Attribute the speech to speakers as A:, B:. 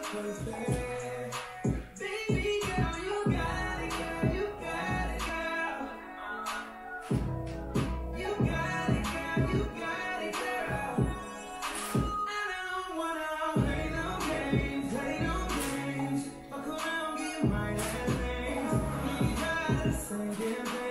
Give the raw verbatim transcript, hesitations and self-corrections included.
A: perfect. Baby girl, you got it, girl, you got it, girl. You got it, girl, you got it, girl. I don't wanna play no games, play no games. Fuck around, give you my last name. You got the same damn thing.